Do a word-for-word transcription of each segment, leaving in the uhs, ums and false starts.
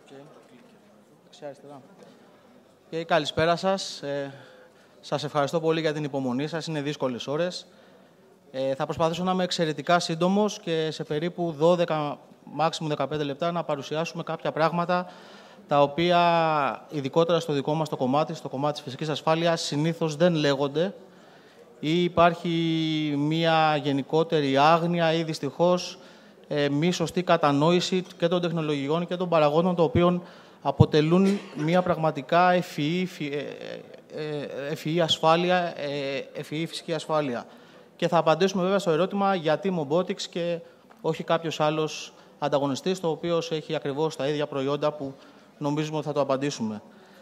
Και καλησπέρα σας. Ε, σας ευχαριστώ πολύ για την υπομονή σας. Είναι δύσκολες ώρες. Ε, θα προσπαθήσω να είμαι εξαιρετικά σύντομος και σε περίπου δώδεκα, μάξιμου δεκαπέντε λεπτά να παρουσιάσουμε κάποια πράγματα τα οποία, ειδικότερα στο δικό μας το κομμάτι, στο κομμάτι της φυσικής ασφάλειας, συνήθως δεν λέγονται ή υπάρχει μία γενικότερη άγνοια ή δυστυχώς ε, μη σωστή κατανόηση και των τεχνολογιών και των παραγόντων των οποίων αποτελούν μία πραγματικά ευφυή, ευφυή ασφάλεια, ευφυή φυσική ασφάλεια. Και θα απαντήσουμε βέβαια στο ερώτημα γιατί Mobotics και όχι κάποιος άλλος ανταγωνιστής, το οποίο έχει ακριβώς τα ίδια προϊόντα που νομίζουμε ότι θα το απαντήσουμε.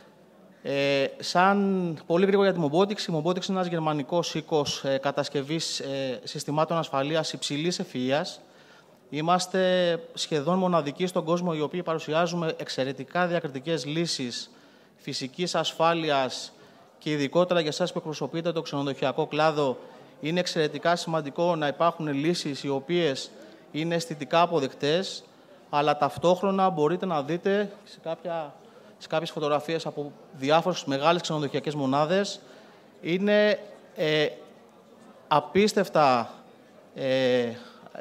Ε, σαν πολύ γρήγορα για τη Mobotics, η Mobotics είναι ένας γερμανικός οίκος ε, κατασκευής ε, συστημάτων ασφαλείας υψηλής ευφυΐας. Είμαστε σχεδόν μοναδικοί στον κόσμο οι οποίοι παρουσιάζουμε εξαιρετικά διακριτικές λύσεις φυσικής ασφάλειας και ειδικότερα για εσάς που εκπροσωπείτε το ξενοδοχειακό κλάδο. Είναι εξαιρετικά σημαντικό να υπάρχουν λύσεις οι οποίες είναι αισθητικά αποδεκτές, αλλά ταυτόχρονα μπορείτε να δείτε σε, κάποια, σε κάποιες φωτογραφίες από διάφορες μεγάλες ξενοδοχειακές μονάδες. Είναι ε, απίστευτα, ε, ε,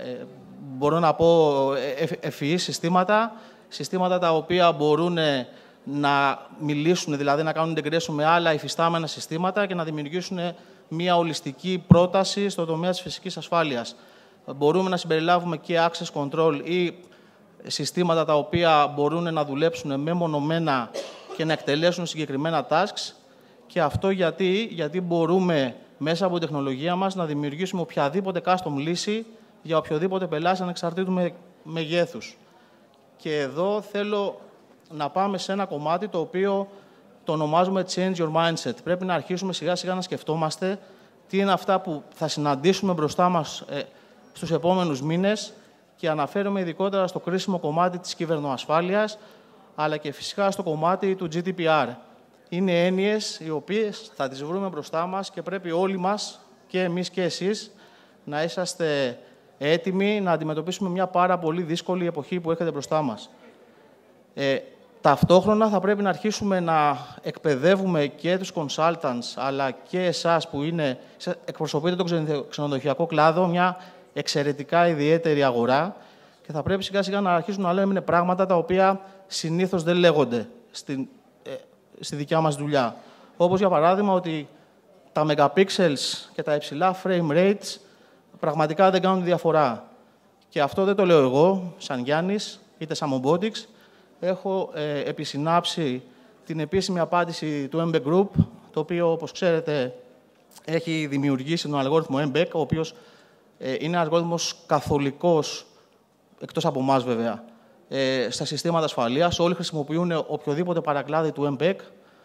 μπορώ να πω, ευφυή συστήματα, συστήματα τα οποία μπορούν να μιλήσουν, δηλαδή να κάνουν integration με άλλα υφιστάμενα συστήματα και να δημιουργήσουν μια ολιστική πρόταση στο τομέα της φυσικής ασφάλειας. Μπορούμε να συμπεριλάβουμε και access control ή συστήματα τα οποία μπορούν να δουλέψουν μεμονωμένα και να εκτελέσουν συγκεκριμένα tasks. Και αυτό γιατί, γιατί μπορούμε μέσα από την τεχνολογία μας να δημιουργήσουμε οποιαδήποτε custom λύση για οποιοδήποτε πελάτη ανεξαρτήτου με, μεγέθους. Και εδώ θέλω να πάμε σε ένα κομμάτι το οποίο το ονομάζουμε Change Your Mindset. Πρέπει να αρχίσουμε σιγά σιγά να σκεφτόμαστε τι είναι αυτά που θα συναντήσουμε μπροστά μας ε, στους επόμενους μήνες και αναφέρομαι ειδικότερα στο κρίσιμο κομμάτι της κυβερνοασφάλειας, αλλά και φυσικά στο κομμάτι του τζι ντι πι αρ. Είναι έννοιες οι οποίες θα τις βρούμε μπροστά μας και πρέπει όλοι μας, και εμείς και εσείς, να είσαστε έτοιμοι να αντιμετωπίσουμε μια πάρα πολύ δύσκολη εποχή που έρχεται μπροστά μας. Ε, ταυτόχρονα θα πρέπει να αρχίσουμε να εκπαιδεύουμε και τους consultants, αλλά και εσάς που είναι, εκπροσωπείτε τον ξενοδοχειακό κλάδο, μια εξαιρετικά ιδιαίτερη αγορά και θα πρέπει σιγά σιγά να αρχίσουν να λέμε πράγματα τα οποία συνήθως δεν λέγονται στη, ε, στη δικιά μας δουλειά. Όπως για παράδειγμα ότι τα megapixels και τα υψηλά frame rates πραγματικά δεν κάνουν διαφορά. Και αυτό δεν το λέω εγώ, σαν Γιάννης, είτε σαν Mobotics. Έχω ε, επισυνάψει την επίσημη απάντηση του Mbek Group, το οποίο, όπως ξέρετε, έχει δημιουργήσει τον αλγόριθμο Mbek, ο οποίος ε, είναι ένας αλγόριθμος καθολικός, εκτός από εμάς βέβαια, ε, στα συστήματα ασφαλείας. Όλοι χρησιμοποιούν οποιοδήποτε παρακλάδι του Mbek.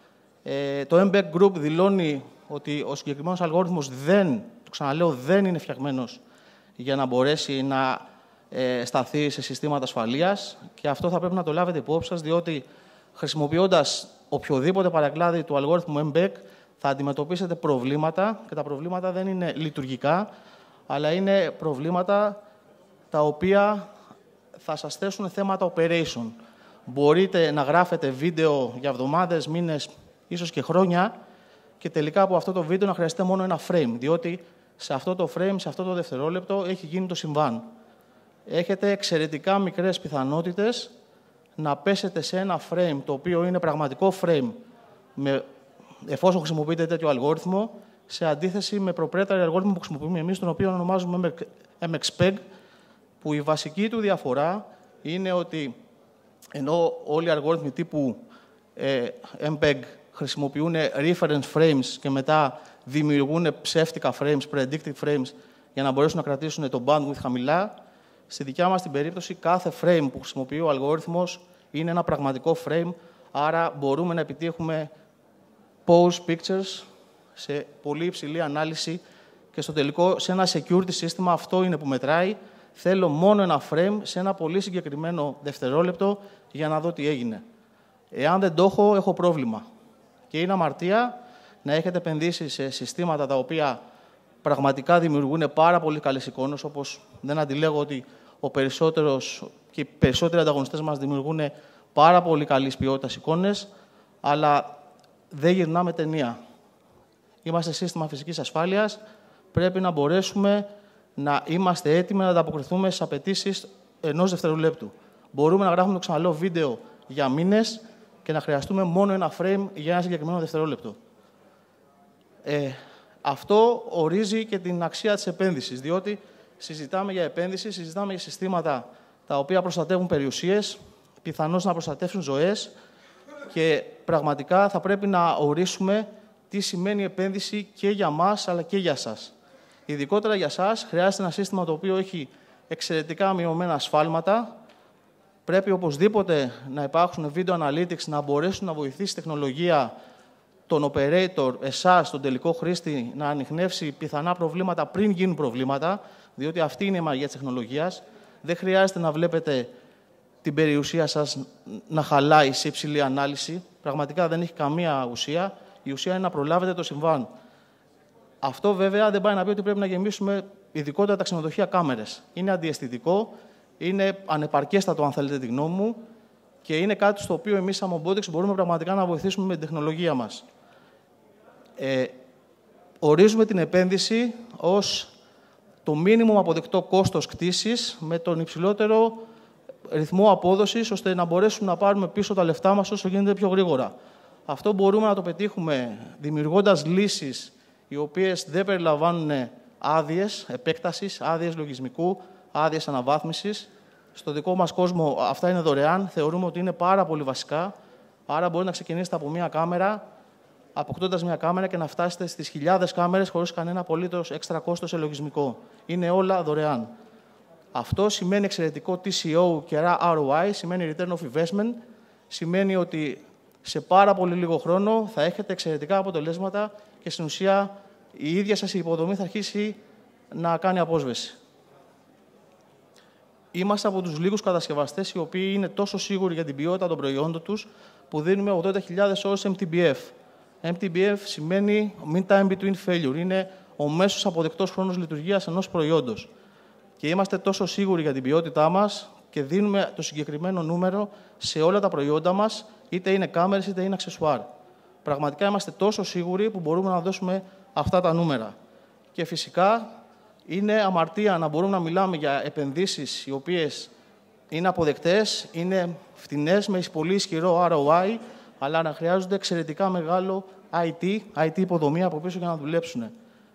Ε, το Mbek Group δηλώνει ότι ο συγκεκριμένος αλγόριθμος δεν, το ξαναλέω, δεν είναι φτιαγμένος για να μπορέσει να ε, σταθεί σε συστήματα ασφαλείας και αυτό θα πρέπει να το λάβετε υπόψη σας, διότι χρησιμοποιώντας οποιοδήποτε παρακλάδι του αλγόριθμου Mbek θα αντιμετωπίσετε προβλήματα και τα προβλήματα δεν είναι λειτουργικά, αλλά είναι προβλήματα τα οποία θα σας θέσουν θέματα operation. Μπορείτε να γράφετε βίντεο για εβδομάδες, μήνες, ίσως και χρόνια και τελικά από αυτό το βίντεο να χρειαστείτε μόνο ένα frame, διότι σε αυτό το frame, σε αυτό το δευτερόλεπτο έχει γίνει το συμβάν. Έχετε εξαιρετικά μικρές πιθανότητες να πέσετε σε ένα frame το οποίο είναι πραγματικό frame με, εφόσον χρησιμοποιείτε τέτοιο αλγόριθμο, σε αντίθεση με proprietary αλγόριθμο που χρησιμοποιούμε εμείς, τον οποίο ονομάζουμε εμ εξ πι ι τζι, που η βασική του διαφορά είναι ότι ενώ όλοι οι αλγόριθμοι τύπου ε, Mbek χρησιμοποιούν reference frames και μετά δημιουργούν ψεύτικα frames, predictive frames, για να μπορέσουν να κρατήσουν το bandwidth χαμηλά, στη δικιά μας την περίπτωση κάθε frame που χρησιμοποιεί ο αλγόριθμος είναι ένα πραγματικό frame, άρα μπορούμε να επιτύχουμε pose pictures σε πολύ υψηλή ανάλυση και στο τελικό σε ένα security σύστημα αυτό είναι που μετράει. Θέλω μόνο ένα frame σε ένα πολύ συγκεκριμένο δευτερόλεπτο για να δω τι έγινε. Εάν δεν το έχω, έχω πρόβλημα. Και είναι αμαρτία να έχετε επενδύσει σε συστήματα τα οποία πραγματικά δημιουργούν πάρα πολύ καλές εικόνες, όπως δεν αντιλέγω ότι ο περισσότερος και οι περισσότεροι ανταγωνιστές μας δημιουργούν πάρα πολύ καλής ποιότητας εικόνες, αλλά δεν γυρνάμε ταινία. Είμαστε σύστημα φυσικής ασφάλειας, πρέπει να μπορέσουμε να είμαστε έτοιμοι να ανταποκριθούμε στις απαιτήσεις ενός δευτερολέπτου. Μπορούμε να γράφουμε, το ξαναλέω, βίντεο για μήνες και να χρειαστούμε μόνο ένα frame για ένα συγκεκριμένο δευτερόλεπτο. Ε, αυτό ορίζει και την αξία της επένδυσης, διότι συζητάμε για επένδυση, συζητάμε για συστήματα τα οποία προστατεύουν περιουσίες, πιθανώς να προστατεύσουν ζωές και πραγματικά θα πρέπει να ορίσουμε τι σημαίνει επένδυση και για μας αλλά και για σας. Ειδικότερα για σας χρειάζεται ένα σύστημα το οποίο έχει εξαιρετικά μειωμένα ασφάλματα. Πρέπει οπωσδήποτε να υπάρχουν video analytics, να μπορέσουν να βοηθήσει η τεχνολογία τον operator, εσάς, τον τελικό χρήστη, να ανιχνεύσει πιθανά προβλήματα πριν γίνουν προβλήματα, διότι αυτή είναι η μαγεία της τεχνολογίας. Δεν χρειάζεται να βλέπετε την περιουσία σας να χαλάει σε υψηλή ανάλυση. Πραγματικά δεν έχει καμία ουσία. Η ουσία είναι να προλάβετε το συμβάν. Αυτό βέβαια δεν πάει να πει ότι πρέπει να γεμίσουμε ειδικότερα τα ξενοδοχεία κάμερες. Είναι αντιαισθητικό, είναι ανεπαρκέστατο, αν θέλετε τη γνώμη μου, και είναι κάτι στο οποίο εμείς, σαν Mobotics, μπορούμε πραγματικά να βοηθήσουμε με την τεχνολογία μας. Ε, ορίζουμε την επένδυση ως το μίνιμουμ αποδεκτό κόστος κτήσης με τον υψηλότερο ρυθμό απόδοσης, ώστε να μπορέσουμε να πάρουμε πίσω τα λεφτά μας όσο γίνεται πιο γρήγορα. Αυτό μπορούμε να το πετύχουμε δημιουργώντας λύσεις οι οποίες δεν περιλαμβάνουν άδειες επέκτασης, άδειες λογισμικού, άδειες αναβάθμισης. Στο δικό μας κόσμο αυτά είναι δωρεάν, θεωρούμε ότι είναι πάρα πολύ βασικά. Άρα μπορεί να ξεκινήσετε από μία κάμερα, αποκτώντας μία κάμερα και να φτάσετε στις χιλιάδες κάμερες χωρίς κανένα απολύτως έξτρα κόστος σε λογισμικό. Είναι όλα δωρεάν. Αυτό σημαίνει εξαιρετικό τι σι ο και αρ ο άι, σημαίνει return of investment, σημαίνει ότι σε πάρα πολύ λίγο χρόνο θα έχετε εξαιρετικά αποτελέσματα και στην ουσία η ίδια σας η υποδομή θα αρχίσει να κάνει απόσβεση. Είμαστε από τους λίγους κατασκευαστές οι οποίοι είναι τόσο σίγουροι για την ποιότητα των προϊόντων τους που δίνουμε ογδόντα χιλιάδες ώρες εμ τι μπι εφ. εμ τι μπι εφ σημαίνει mean time between failure. Είναι ο μέσος αποδεκτός χρόνος λειτουργίας ενός προϊόντος. Και είμαστε τόσο σίγουροι για την ποιότητά μας και δίνουμε το συγκεκριμένο νούμερο σε όλα τα προϊόντα μας, είτε είναι κάμερες είτε είναι αξεσουάρ. Πραγματικά είμαστε τόσο σίγουροι που μπορούμε να δώσουμε αυτά τα νούμερα. Και φυσικά είναι αμαρτία να μπορούμε να μιλάμε για επενδύσεις οι οποίες είναι αποδεκτές, είναι φτηνές με πολύ ισχυρό αρ ο άι, αλλά να χρειάζονται εξαιρετικά μεγάλο άι τι, άι τι υποδομή από πίσω για να δουλέψουν.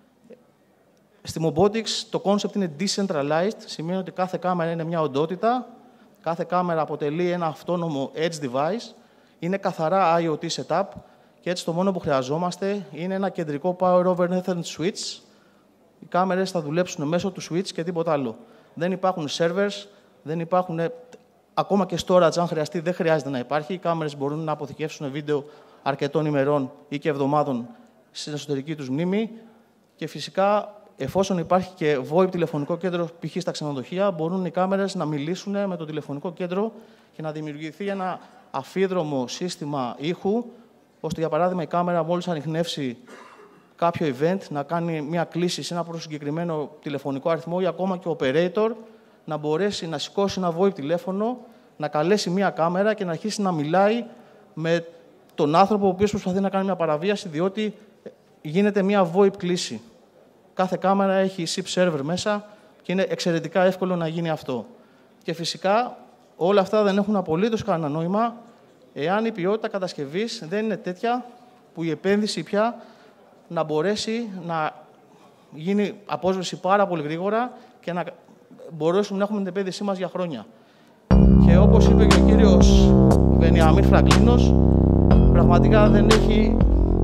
Στη Mobotics το concept είναι decentralized, σημαίνει ότι κάθε κάμερα είναι μια οντότητα, κάθε κάμερα αποτελεί ένα αυτόνομο edge device, είναι καθαρά άι ο τι setup και έτσι το μόνο που χρειαζόμαστε είναι ένα κεντρικό Power over Ethernet switch. Οι κάμερες θα δουλέψουν μέσω του switch και τίποτα άλλο. Δεν υπάρχουν servers, δεν υπάρχουν, ακόμα και storage αν χρειαστεί δεν χρειάζεται να υπάρχει. Οι κάμερες μπορούν να αποθηκεύσουν βίντεο αρκετών ημερών ή και εβδομάδων στην εσωτερική τους μνήμη και φυσικά εφόσον υπάρχει και βόιπ τηλεφωνικό κέντρο π.χ. στα ξενοδοχεία, μπορούν οι κάμερες να μιλήσουν με το τηλεφωνικό κέντρο και να δημιουργηθεί ένα αφίδρομο σύστημα ήχου, ώστε για παράδειγμα η κάμερα μόλις ανιχνεύσει κάποιο event να κάνει μια κλήση σε ένα συγκεκριμένο τηλεφωνικό αριθμό ή ακόμα και ο operator να μπορέσει να σηκώσει ένα βόιπ τηλέφωνο, να καλέσει μια κάμερα και να αρχίσει να μιλάει με τον άνθρωπο ο οποίος προσπαθεί να κάνει μια παραβίαση, διότι γίνεται μια βόιπ κλήση. Κάθε κάμερα έχει σιπ server μέσα και είναι εξαιρετικά εύκολο να γίνει αυτό. Και φυσικά όλα αυτά δεν έχουν απολύτως κανένα νόημα εάν η ποιότητα κατασκευής δεν είναι τέτοια που η επένδυση πια να μπορέσει να γίνει απόσβεση πάρα πολύ γρήγορα και να μπορέσουμε να έχουμε την επένδυσή μας για χρόνια. Και όπως είπε και ο κύριος Βενιαμίν Φραγκλίνος, πραγματικά δεν έχει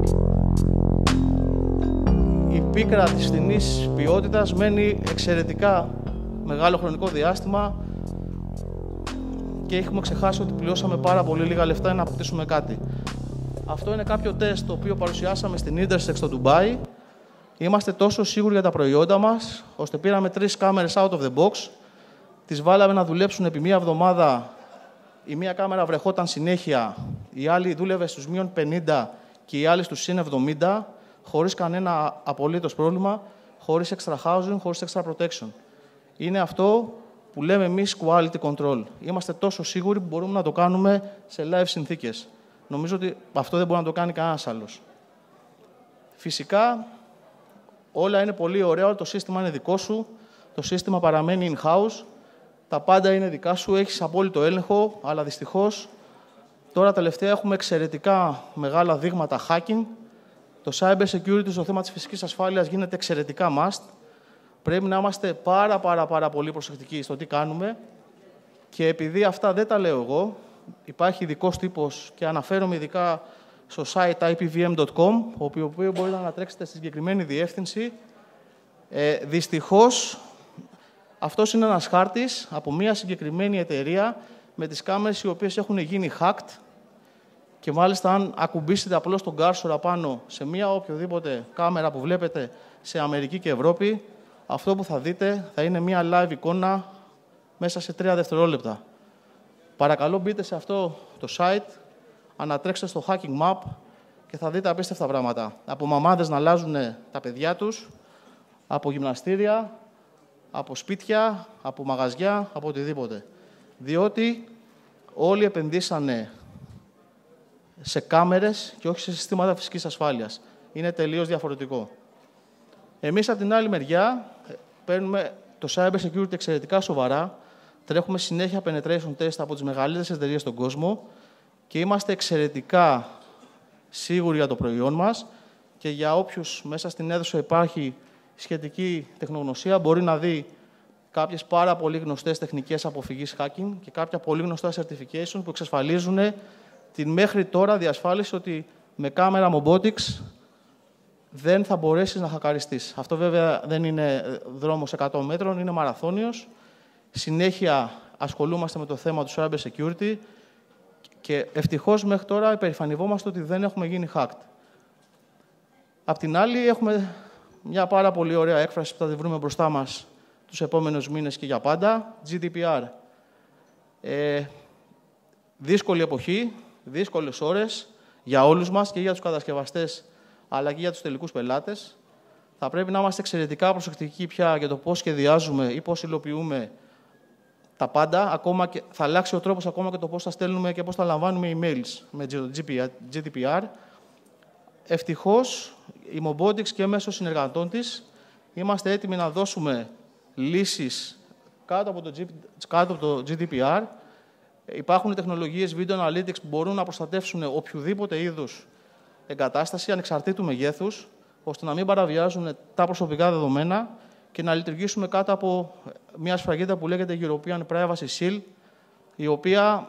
η πίκρα της φθηνής ποιότητας, μένει εξαιρετικά μεγάλο χρονικό διάστημα και έχουμε ξεχάσει ότι πληρώσαμε πάρα πολύ λίγα λεφτά για να αποκτήσουμε κάτι. Αυτό είναι κάποιο τεστ το οποίο παρουσιάσαμε στην Intersex στο Ντουμπάι. Είμαστε τόσο σίγουροι για τα προϊόντα μας, ώστε πήραμε τρεις κάμερες out of the box, τις βάλαμε να δουλέψουν επί μία εβδομάδα. Η μία κάμερα βρεχόταν συνέχεια, η άλλη δούλευε στους μείον πενήντα και η άλλη στους συν εβδομήντα, χωρίς κανένα απολύτως πρόβλημα, χωρίς extra housing, χωρίς extra protection. Είναι αυτό που λέμε εμείς quality control. Είμαστε τόσο σίγουροι που μπορούμε να το κάνουμε σε live συνθήκες. Νομίζω ότι αυτό δεν μπορεί να το κάνει κανένας άλλος. Φυσικά, όλα είναι πολύ ωραία, το σύστημα είναι δικό σου, το σύστημα παραμένει in-house, τα πάντα είναι δικά σου, έχεις απόλυτο έλεγχο, αλλά δυστυχώς τώρα τελευταία έχουμε εξαιρετικά μεγάλα δείγματα hacking. Το cyber security στο θέμα της φυσικής ασφάλειας γίνεται εξαιρετικά must. Πρέπει να είμαστε πάρα πάρα πάρα πολύ προσεκτικοί στο τι κάνουμε και επειδή αυτά δεν τα λέω εγώ, υπάρχει ειδικός τύπος και αναφέρομαι ειδικά στο site άι πι βι εμ τελεία κομ, το οποίο μπορείτε να τρέξετε στη συγκεκριμένη διεύθυνση. Ε, δυστυχώς, αυτός είναι ένας χάρτης από μια συγκεκριμένη εταιρεία με τις κάμερες οι οποίες έχουν γίνει hacked και μάλιστα αν ακουμπήσετε απλώς τον cursor απάνω σε μια οποιοδήποτε κάμερα που βλέπετε σε Αμερική και Ευρώπη, αυτό που θα δείτε θα είναι μια live εικόνα μέσα σε τρία δευτερόλεπτα. Παρακαλώ μπείτε σε αυτό το site, ανατρέξτε στο hacking map και θα δείτε απίστευτα πράγματα. Από μαμάδες να αλλάζουν τα παιδιά τους, από γυμναστήρια, από σπίτια, από μαγαζιά, από οτιδήποτε. Διότι όλοι επενδύσανε σε κάμερες και όχι σε συστήματα φυσικής ασφάλειας. Είναι τελείως διαφορετικό. Εμείς, από την άλλη μεριά, παίρνουμε το cyber security εξαιρετικά σοβαρά. Τρέχουμε συνέχεια penetration test από τις μεγαλύτερες εταιρείες στον κόσμο και είμαστε εξαιρετικά σίγουροι για το προϊόν μας και για όποιους μέσα στην αίθουσα υπάρχει σχετική τεχνογνωσία μπορεί να δει κάποιες πάρα πολύ γνωστές τεχνικές αποφυγής hacking και κάποια πολύ γνωστά certification που εξασφαλίζουν την μέχρι τώρα διασφάλιση ότι με κάμερα Mobotics δεν θα μπορέσεις να χακαριστείς. Αυτό βέβαια δεν είναι δρόμος εκατό μέτρων, είναι μαραθώνιος. Συνέχεια ασχολούμαστε με το θέμα του cyber security και ευτυχώς μέχρι τώρα υπερηφανευόμαστε ότι δεν έχουμε γίνει hacked. Απ' την άλλη, έχουμε μια πάρα πολύ ωραία έκφραση που θα τη βρούμε μπροστά μας τους επόμενους μήνες και για πάντα, τζι ντι πι αρ. Ε, δύσκολη εποχή, δύσκολες ώρες για όλους μας και για τους κατασκευαστές αλλά και για τους τελικούς πελάτες. Θα πρέπει να είμαστε εξαιρετικά προσεκτικοί πια για το πώς σχεδιάζουμε ή πώς υλοποιούμε τα πάντα. Ακόμα και, θα αλλάξει ο τρόπος ακόμα και το πώς θα στέλνουμε και πώς θα λαμβάνουμε emails με τζι ντι πι αρ. Ευτυχώς, η Mobotics και μέσω συνεργατών της είμαστε έτοιμοι να δώσουμε λύσεις κάτω από το, κάτω από το τζι ντι πι αρ. Υπάρχουν τεχνολογίες video analytics που μπορούν να προστατεύσουν οποιοδήποτε είδους εγκατάσταση ανεξαρτήτου μεγέθους, ώστε να μην παραβιάζουν τα προσωπικά δεδομένα και να λειτουργήσουμε κάτω από μια σφραγίδα που λέγεται European Privacy Shield, η οποία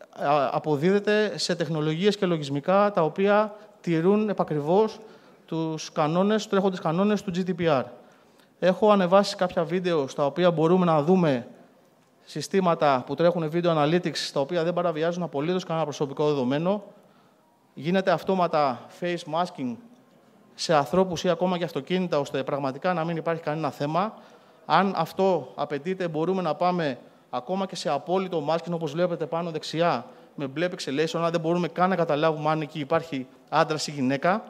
αποδίδεται σε τεχνολογίες και λογισμικά τα οποία τηρούν επακριβώς τους κανόνες, τρέχοντες κανόνες του τζι ντι πι αρ. Έχω ανεβάσει κάποια βίντεο στα οποία μπορούμε να δούμε συστήματα που τρέχουν video analytics, τα οποία δεν παραβιάζουν απολύτως κανένα προσωπικό δεδομένο. Γίνεται αυτόματα face masking σε ανθρώπους ή ακόμα και αυτοκίνητα, ώστε πραγματικά να μην υπάρχει κανένα θέμα. Αν αυτό απαιτείται, μπορούμε να πάμε ακόμα και σε απόλυτο masking, όπως βλέπετε πάνω δεξιά, με μπλε pixelation, αλλά δεν μπορούμε καν να καταλάβουμε αν εκεί υπάρχει άντρας ή γυναίκα.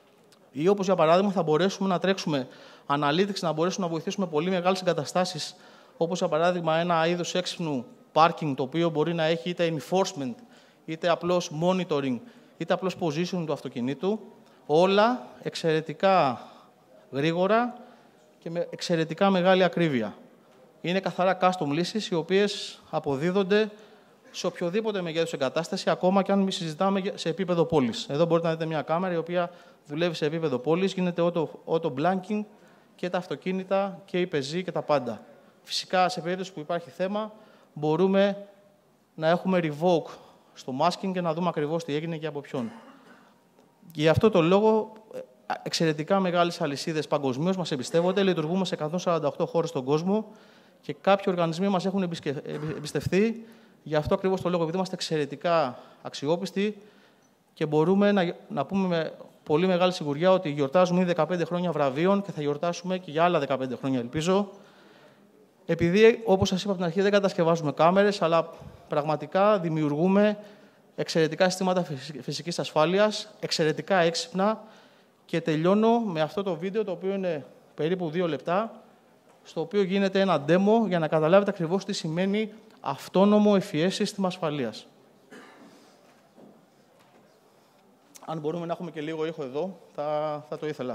Ή όπως για παράδειγμα θα μπορέσουμε να τρέξουμε analytics, να μπορέσουμε να βοηθήσουμε πολύ μεγάλες εγκαταστάσεις, όπως για παράδειγμα ένα είδος έξυπνου parking, το οποίο μπορεί να έχει είτε enforcement, είτε απλώς monitoring, είτε απλώς position του αυτοκινήτου. Όλα εξαιρετικά γρήγορα και με εξαιρετικά μεγάλη ακρίβεια. Είναι καθαρά custom λύσεις, οι οποίες αποδίδονται σε οποιοδήποτε μεγέθους εγκατάσταση, ακόμα και αν μη συζητάμε σε επίπεδο πόλης. Εδώ μπορείτε να δείτε μια κάμερα η οποία δουλεύει σε επίπεδο πόλης, γίνεται auto, auto blanking και τα αυτοκίνητα και οι πεζοί και τα πάντα. Φυσικά, σε περίπτωση που υπάρχει θέμα, μπορούμε να έχουμε revoke στο masking και να δούμε ακριβώς τι έγινε και από ποιον. Για αυτό το λόγο, εξαιρετικά μεγάλες αλυσίδες παγκοσμίως μας εμπιστεύονται. Λειτουργούμε σε εκατόν σαράντα οκτώ χώρες στον κόσμο και κάποιοι οργανισμοί μας έχουν εμπιστευτεί. Γι' αυτό ακριβώς το λόγο, επειδή είμαστε εξαιρετικά αξιόπιστοι και μπορούμε να, να πούμε με πολύ μεγάλη σιγουριά ότι γιορτάζουμε ήδη δεκαπέντε χρόνια βραβείων και θα γιορτάσουμε και για άλλα δεκαπέντε χρόνια, ελπίζω. Επειδή, όπως σας είπα από την αρχή, δεν κατασκευάζουμε κάμερες, αλλά πραγματικά δημιουργούμε εξαιρετικά συστήματα φυσικής ασφάλειας, εξαιρετικά έξυπνα και τελειώνω με αυτό το βίντεο, το οποίο είναι περίπου δύο λεπτά, στο οποίο γίνεται ένα demo για να καταλάβετε ακριβώς τι σημαίνει αυτόνομο εφ ι ες σύστημα ασφαλείας. Αν μπορούμε να έχουμε και λίγο ήχο εδώ, θα, θα το ήθελα.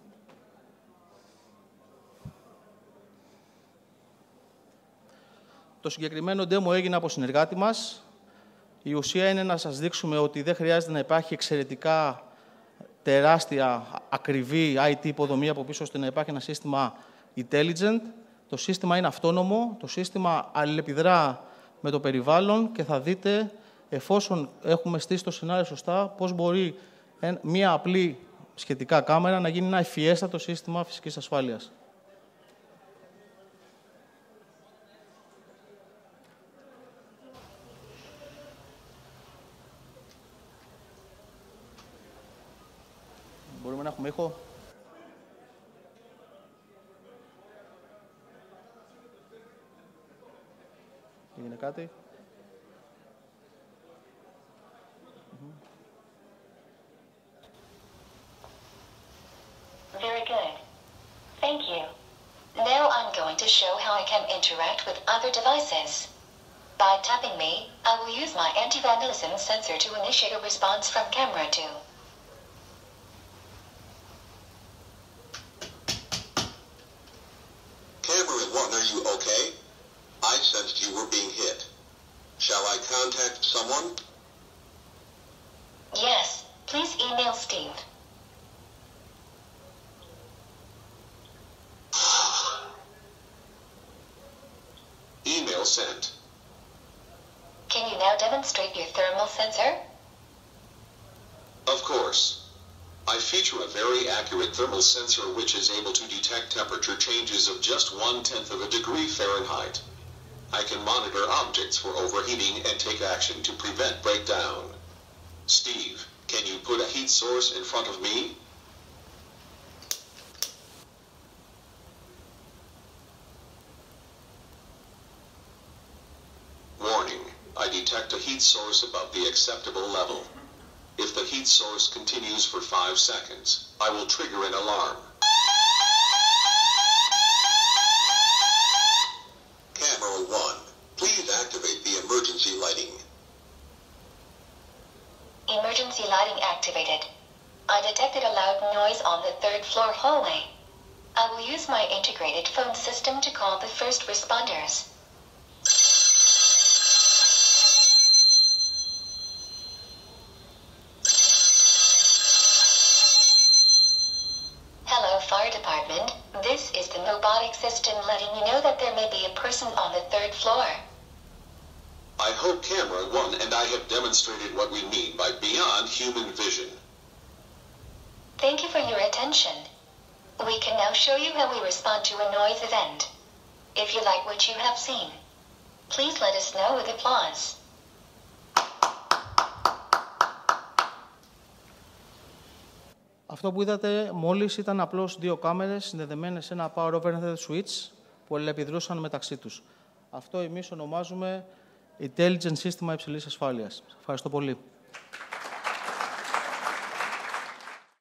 Το συγκεκριμένο demo έγινε από συνεργάτη μας. Η ουσία είναι να σας δείξουμε ότι δεν χρειάζεται να υπάρχει εξαιρετικά τεράστια, ακριβή άι τι υποδομή από πίσω, ώστε να υπάρχει ένα σύστημα intelligent. Το σύστημα είναι αυτόνομο, το σύστημα αλληλεπιδρά με το περιβάλλον και θα δείτε, εφόσον έχουμε στήσει το σενάριο σωστά, πώς μπορεί μία απλή σχετικά κάμερα να γίνει ένα ευφιέστατο σύστημα φυσικής ασφάλειας. Μπορούμε να έχουμε ήχο. Έγινε κάτι. Very good. Thank you. Now I'm going to show how I can interact with other devices. By tapping me, I will use my anti-vandalism sensor to initiate a response from camera two. Camera one, are you okay? I sensed you were being hit. Shall I contact someone? Yes, please email Steve. Email sent. Can you now demonstrate your thermal sensor? Of course. I feature a very accurate thermal sensor which is able to detect temperature changes of just one-tenth of a degree Fahrenheit. I can monitor objects for overheating and take action to prevent breakdown. Steve, can you put a heat source in front of me? Warning, I detect a heat source above the acceptable level. If the heat source continues for five seconds, I will trigger an alarm. Camera one, please activate the emergency lighting. Emergency lighting activated. I detected a loud noise on the third floor hallway. I will use my integrated phone system to call the first responders. Hello, fire department. This is the robotic system letting you know that there may be a person on the third floor. I hope Camera one and I have demonstrated what we mean by beyond human vision. Thank you for your attention. We can now show you how we respond to a noise event. If you like what you have seen, please let us know with applause. Αυτό που είδατε μόλις ήταν απλώς δύο κάμερες συνδεδεμένες σε ένα Power over Ethernet switch που αλληλεπιδρούσαν μεταξύ τους. Αυτό εμείς ονομάζουμε Intelligent Σύστημα Υψηλής Ασφάλειας. Ευχαριστώ πολύ.